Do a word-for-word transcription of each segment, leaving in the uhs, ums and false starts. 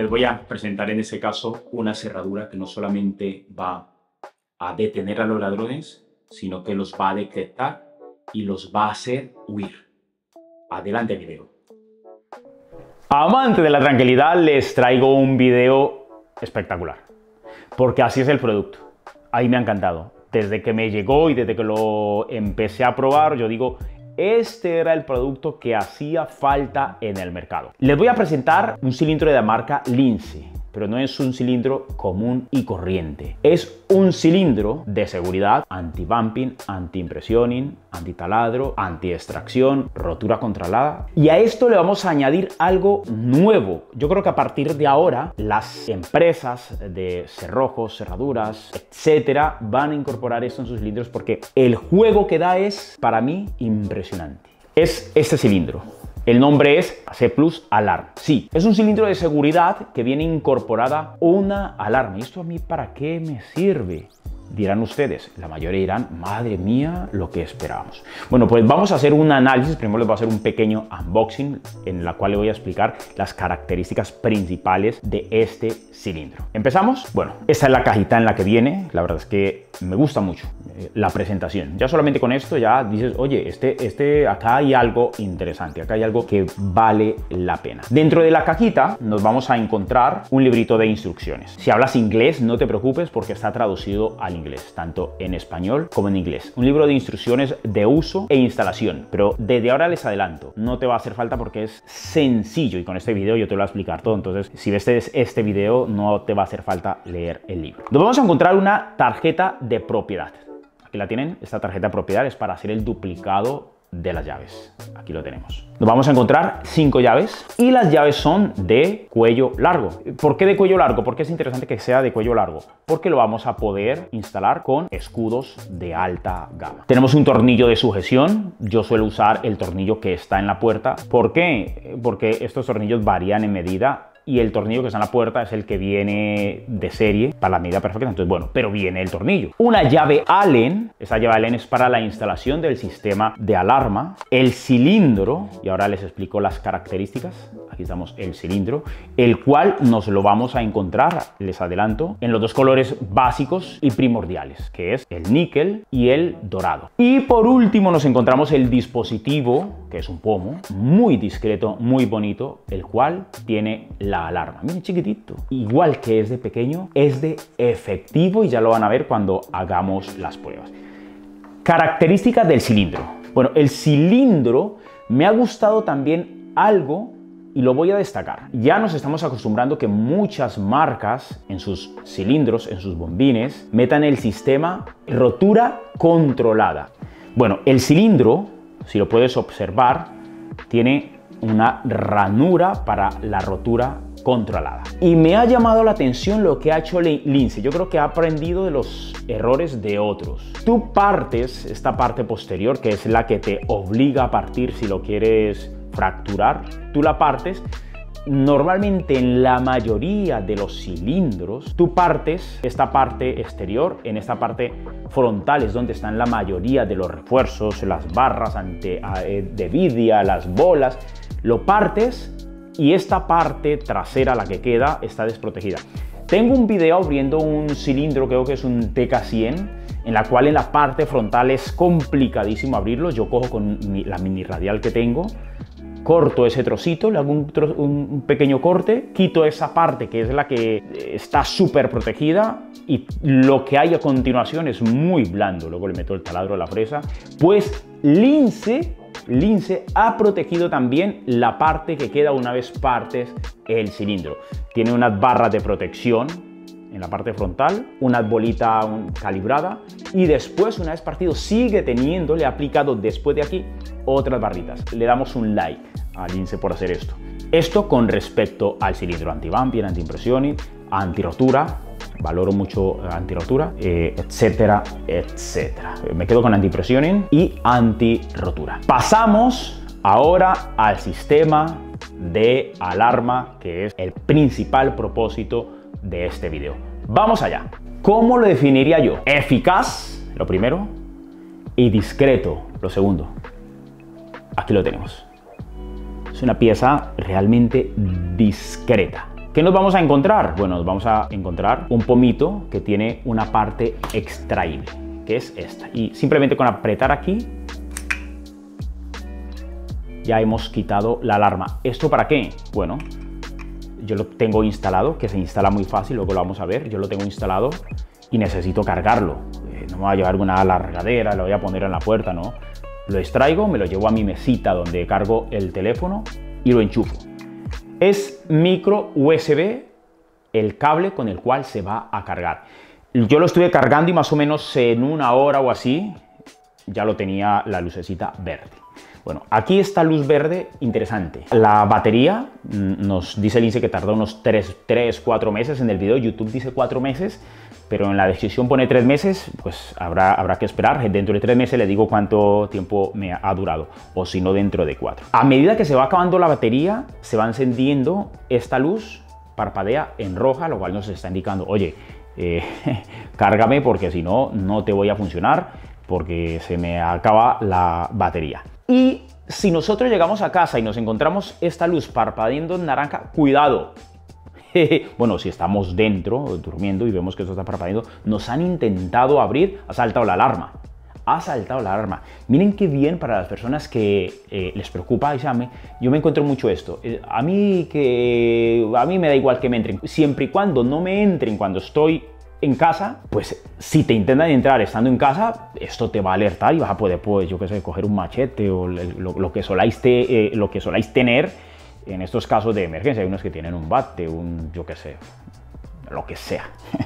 les voy a presentar en este caso una cerradura que no solamente va a detener a los ladrones, sino que los va a detectar y los va a hacer huir. Adelante video. Amante de la tranquilidad, les traigo un video espectacular, porque así es el producto. Ahí me ha encantado. Desde que me llegó y desde que lo empecé a probar, yo digo, este era el producto que hacía falta en el mercado. Les voy a presentar un cilindro de la marca Lince, pero no es un cilindro común y corriente. Es un cilindro de seguridad anti-bumping, anti-impressioning, anti-taladro, anti-extracción, rotura controlada. Y a esto le vamos a añadir algo nuevo. Yo creo que a partir de ahora las empresas de cerrojos, cerraduras, etcétera, van a incorporar esto en sus cilindros porque el juego que da es, para mí, impresionante. Es este cilindro. El nombre es C Plus Alarm. Sí, es un cilindro de seguridad que viene incorporada una alarma. ¿Y esto a mí para qué me sirve? Dirán ustedes. La mayoría dirán, madre mía, lo que esperábamos. Bueno, pues vamos a hacer un análisis. Primero les voy a hacer un pequeño unboxing en la cual les voy a explicar las características principales de este cilindro. ¿Empezamos? Bueno, esta es la cajita en la que viene. La verdad es que me gusta mucho la presentación. Ya solamente con esto ya dices, oye, este, este, acá hay algo interesante, acá hay algo que vale la pena. Dentro de la cajita nos vamos a encontrar un librito de instrucciones. Si hablas inglés, no te preocupes porque está traducido al inglés, tanto en español como en inglés. Un libro de instrucciones de uso e instalación, pero desde ahora les adelanto, no te va a hacer falta porque es sencillo y con este video yo te lo voy a explicar todo. Entonces, si ves este, este video, no te va a hacer falta leer el libro. Nos vamos a encontrar una tarjeta de propiedad. Aquí la tienen, esta tarjeta de propiedad es para hacer el duplicado de las llaves. Aquí lo tenemos. Nos vamos a encontrar cinco llaves y las llaves son de cuello largo. ¿Por qué de cuello largo? Porque es interesante que sea de cuello largo. Porque lo vamos a poder instalar con escudos de alta gama. Tenemos un tornillo de sujeción. Yo suelo usar el tornillo que está en la puerta. ¿Por qué? Porque estos tornillos varían en medida y el tornillo que está en la puerta es el que viene de serie para la medida perfecta. Entonces, bueno, pero viene el tornillo. Una llave Allen. Esa llave Allen es para la instalación del sistema de alarma. El cilindro, y ahora les explico las características. Aquí estamos el cilindro, el cual nos lo vamos a encontrar, les adelanto, en los dos colores básicos y primordiales, que es el níquel y el dorado. Y por último nos encontramos el dispositivo, que es un pomo, muy discreto, muy bonito, el cual tiene la alarma. Miren, chiquitito. Igual que es de pequeño, es de efectivo y ya lo van a ver cuando hagamos las pruebas. Características del cilindro. Bueno, el cilindro me ha gustado también algo y lo voy a destacar. Ya nos estamos acostumbrando que muchas marcas en sus cilindros, en sus bombines, metan el sistema rotura controlada. Bueno, el cilindro, si lo puedes observar, tiene una ranura para la rotura controlada. Y me ha llamado la atención lo que ha hecho Lince. Yo creo que ha aprendido de los errores de otros. Tú partes esta parte posterior, que es la que te obliga a partir si lo quieres fracturar. Tú la partes. Normalmente en la mayoría de los cilindros, tú partes esta parte exterior, en esta parte frontal es donde están la mayoría de los refuerzos, las barras ante, de vidia, las bolas, lo partes y esta parte trasera, la que queda, está desprotegida. Tengo un video abriendo un cilindro, creo que es un T K cien, en la cual en la parte frontal es complicadísimo abrirlo. Yo cojo con mi, la mini radial que tengo, corto ese trocito, le hago un, tro un, un pequeño corte, quito esa parte que es la que está súper protegida y lo que hay a continuación es muy blando. Luego le meto el taladro a la fresa. Pues Lince, Lince ha protegido también la parte que queda una vez partes el cilindro. Tiene unas barras de protección en la parte frontal, una bolita calibrada y después, una vez partido, sigue teniendo, le ha aplicado después de aquí otras barritas. Le damos un like a Lince por hacer esto. Esto con respecto al cilindro anti-bumping, anti-impressioning, anti-rotura. Valoro mucho anti-rotura, eh, etcétera, etcétera. Me quedo con anti-impressioning y anti-rotura. Pasamos ahora al sistema de alarma, que es el principal propósito de este video. Vamos allá. ¿Cómo lo definiría yo? Eficaz, lo primero, y discreto, lo segundo. Aquí lo tenemos. Es una pieza realmente discreta. ¿Qué nos vamos a encontrar? Bueno, nos vamos a encontrar un pomito que tiene una parte extraíble, que es esta. Y simplemente con apretar aquí, ya hemos quitado la alarma. ¿Esto para qué? Bueno, yo lo tengo instalado, que se instala muy fácil, luego lo vamos a ver. Yo lo tengo instalado y necesito cargarlo. Eh, no me va a llevar una alargadera, lo voy a poner en la puerta, ¿no? Lo extraigo, me lo llevo a mi mesita donde cargo el teléfono y lo enchufo. Es micro U S B el cable con el cual se va a cargar. Yo lo estuve cargando y más o menos en una hora o así ya lo tenía la lucecita verde. Bueno, aquí esta luz verde interesante. La batería, nos dice el Lince que tarda unos tres, cuatro meses. En el video YouTube dice cuatro meses, pero en la descripción pone tres meses, pues habrá, habrá que esperar. Dentro de tres meses le digo cuánto tiempo me ha durado, o si no dentro de cuatro. A medida que se va acabando la batería, se va encendiendo esta luz, parpadea en roja, lo cual nos está indicando, oye, eh, cárgame porque si no, no te voy a funcionar porque se me acaba la batería. Y si nosotros llegamos a casa y nos encontramos esta luz parpadeando en naranja, cuidado. Bueno, si estamos dentro, durmiendo y vemos que esto está parpadeando, nos han intentado abrir, ha saltado la alarma. Ha saltado la alarma. Miren qué bien para las personas que eh, les preocupa, y llame. Yo me encuentro mucho esto. Eh, a mí que a mí me da igual que me entren, siempre y cuando no me entren cuando estoy en casa, pues si te intentan entrar estando en casa, esto te va a alertar y vas a poder, pues yo qué sé, coger un machete o lo, lo, que soláis te, eh, lo que soláis tener en estos casos de emergencia. Hay unos que tienen un bate, un, yo qué sé, lo que sea.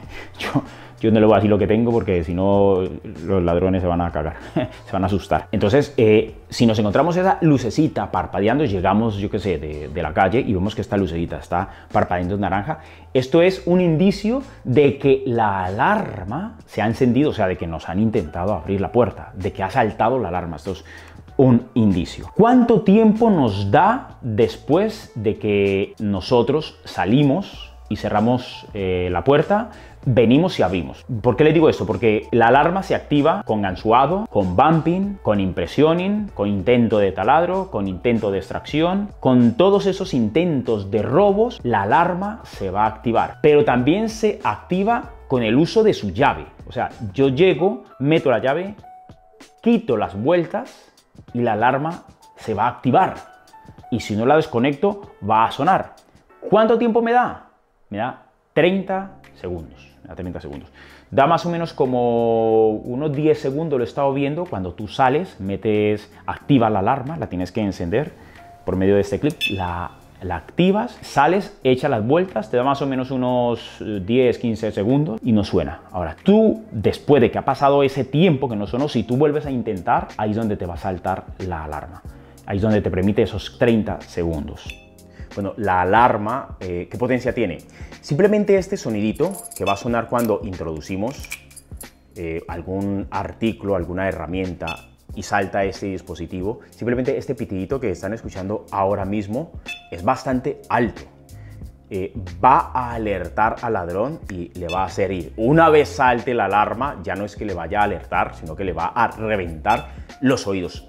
yo, yo no le voy a decir lo que tengo porque si no los ladrones se van a cagar, se van a asustar. Entonces, eh, si nos encontramos esa lucecita parpadeando, llegamos, yo qué sé, de, de la calle y vemos que esta lucecita está parpadeando en naranja, esto es un indicio de que la alarma se ha encendido, o sea, de que nos han intentado abrir la puerta, de que ha saltado la alarma. Esto es un indicio. ¿Cuánto tiempo nos da después de que nosotros salimos y cerramos eh, la puerta, venimos y abrimos? ¿Por qué les digo esto? Porque la alarma se activa con gansuado, con bumping, con impressioning, con intento de taladro, con intento de extracción. Con todos esos intentos de robos, la alarma se va a activar. Pero también se activa con el uso de su llave. O sea, yo llego, meto la llave, quito las vueltas y la alarma se va a activar. Y si no la desconecto, va a sonar. ¿Cuánto tiempo me da? Me da treinta segundos. Me da treinta segundos. Da más o menos como unos diez segundos, lo he estado viendo, cuando tú sales, metes, activas la alarma, la tienes que encender por medio de este clip, la, la activas, sales, echas las vueltas, te da más o menos unos diez, quince segundos y no suena. Ahora, tú, después de que ha pasado ese tiempo que no sonó, si tú vuelves a intentar, ahí es donde te va a saltar la alarma. Ahí es donde te permite esos treinta segundos. Bueno, la alarma, eh, ¿qué potencia tiene? Simplemente este sonidito que va a sonar cuando introducimos eh, algún artículo, alguna herramienta y salta este dispositivo, simplemente este pitidito que están escuchando ahora mismo es bastante alto. Eh, va a alertar al ladrón y le va a hacer ir. Una vez salte la alarma, ya no es que le vaya a alertar, sino que le va a reventar los oídos.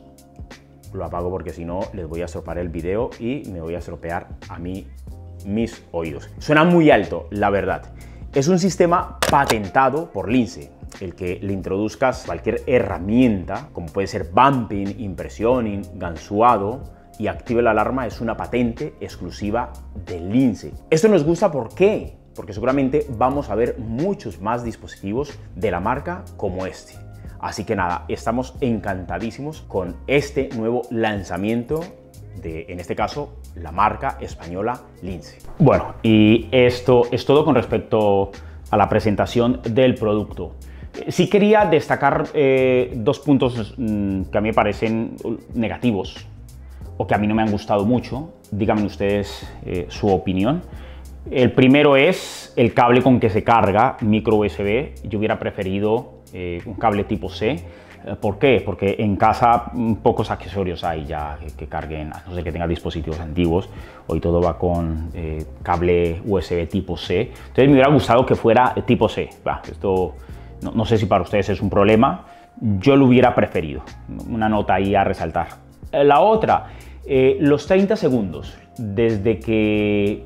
Lo apago porque si no les voy a estropear el video y me voy a estropear a mí mis oídos. Suena muy alto, la verdad. Es un sistema patentado por Lince, el que le introduzcas cualquier herramienta, como puede ser bumping, impressioning, gansuado, y active la alarma. Es una patente exclusiva de Lince. Esto nos gusta, ¿por qué? Porque seguramente vamos a ver muchos más dispositivos de la marca como este. Así que nada, estamos encantadísimos con este nuevo lanzamiento de, en este caso, la marca española Lince. Bueno, y esto es todo con respecto a la presentación del producto. Sí quería destacar eh, dos puntos mmm, que a mí me parecen negativos o que a mí no me han gustado mucho. Díganme ustedes eh, su opinión. El primero es el cable con que se carga, micro U S B. Yo hubiera preferido eh, un cable tipo C. ¿Por qué? Porque en casa pocos accesorios hay ya que, que carguen, a no ser que tenga dispositivos antiguos. Hoy todo va con eh, cable U S B tipo C. Entonces me hubiera gustado que fuera tipo C. Va, esto no, no sé si para ustedes es un problema. Yo lo hubiera preferido. Una nota ahí a resaltar. La otra, eh, los treinta segundos desde que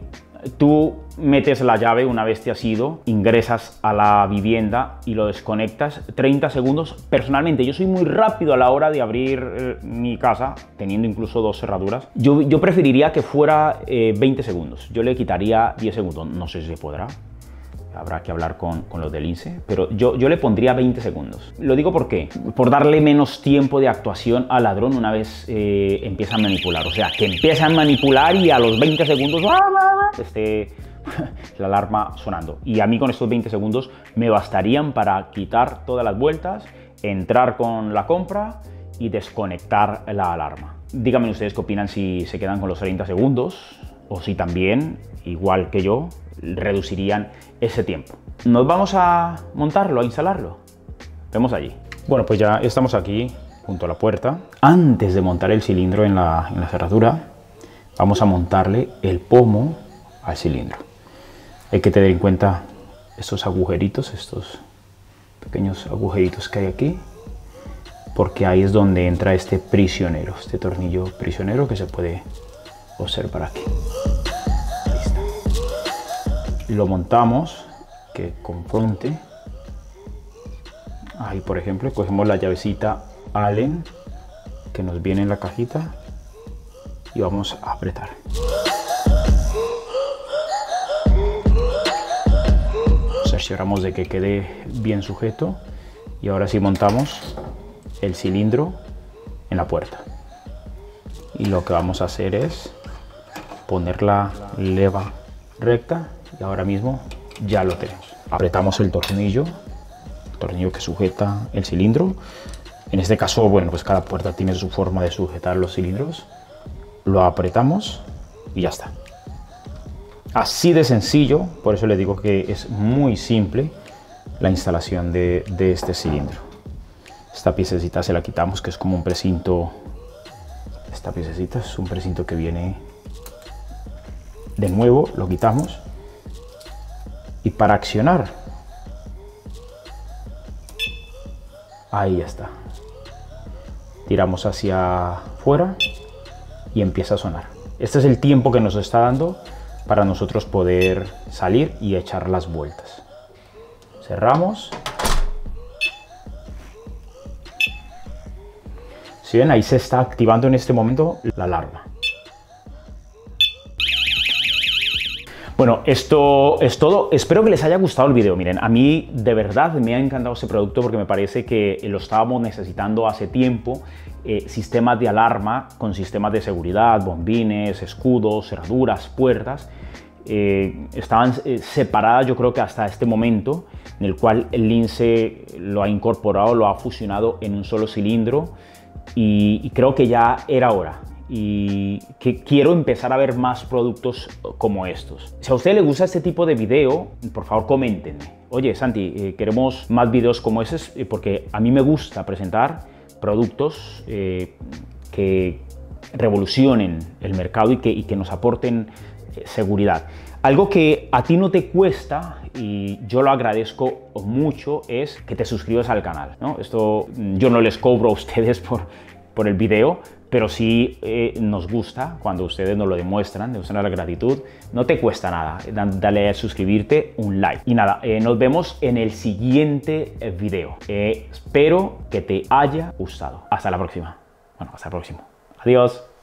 Tú metes la llave una vez te has ido, ingresas a la vivienda y lo desconectas treinta segundos. Personalmente, yo soy muy rápido a la hora de abrir eh, mi casa, teniendo incluso dos cerraduras. Yo, yo preferiría que fuera eh, veinte segundos. Yo le quitaría diez segundos. No sé si se podrá. Habrá que hablar con, con los del I N S E, pero yo, yo le pondría veinte segundos. Lo digo por qué, por darle menos tiempo de actuación al ladrón una vez eh, empieza a manipular. O sea, que empieza a manipular y a los veinte segundos esté la alarma sonando. Y a mí con estos veinte segundos me bastarían para quitar todas las vueltas, entrar con la compra y desconectar la alarma. Díganme ustedes qué opinan, si se quedan con los treinta segundos o si también, igual que yo, reducirían ese tiempo. Nos vamos a montarlo, a instalarlo. Vemos allí. Bueno, pues ya estamos aquí junto a la puerta. Antes de montar el cilindro en la, en la cerradura, vamos a montarle el pomo al cilindro. Hay que tener en cuenta estos agujeritos, estos pequeños agujeritos que hay aquí, porque ahí es donde entra este prisionero, este tornillo prisionero que se puede observar aquí. Lo montamos, que confronte. Ahí, por ejemplo, cogemos la llavecita Allen que nos viene en la cajita y vamos a apretar. Cercioramos de que quede bien sujeto y ahora sí montamos el cilindro en la puerta. Y lo que vamos a hacer es poner la leva recta. Y ahora mismo ya lo tenemos. Apretamos el tornillo, el tornillo que sujeta el cilindro. En este caso, bueno, pues cada puerta tiene su forma de sujetar los cilindros. Lo apretamos y ya está. Así de sencillo, por eso les digo que es muy simple la instalación de, de este cilindro. Esta piececita se la quitamos, que es como un precinto. Esta piececita es un precinto que viene de nuevo, lo quitamos. Y para accionar, ahí está. Tiramos hacia afuera y empieza a sonar. Este es el tiempo que nos está dando para nosotros poder salir y echar las vueltas. Cerramos. Si ven, ahí se está activando en este momento la alarma. Bueno, esto es todo. Espero que les haya gustado el video. Miren, a mí de verdad me ha encantado este producto porque me parece que lo estábamos necesitando hace tiempo. Eh, sistemas de alarma con sistemas de seguridad, bombines, escudos, cerraduras, puertas. Eh, estaban eh, separadas, yo creo que hasta este momento, en el cual el I N S E lo ha incorporado, lo ha fusionado en un solo cilindro y, y creo que ya era hora. Y que quiero empezar a ver más productos como estos. Si a usted le gusta este tipo de video, por favor coméntenme. Oye, Santi, eh, queremos más videos como esos, eh, porque a mí me gusta presentar productos eh, que revolucionen el mercado y que, y que nos aporten eh, seguridad. Algo que a ti no te cuesta, y yo lo agradezco mucho, es que te suscribas al canal, ¿no? Esto yo no les cobro a ustedes por, por el video, pero sí eh, nos gusta cuando ustedes nos lo demuestran, demuestran la gratitud. No te cuesta nada, dale a suscribirte, un like. Y nada, eh, nos vemos en el siguiente video. Eh, espero que te haya gustado. Hasta la próxima. Bueno, hasta el próximo. Adiós.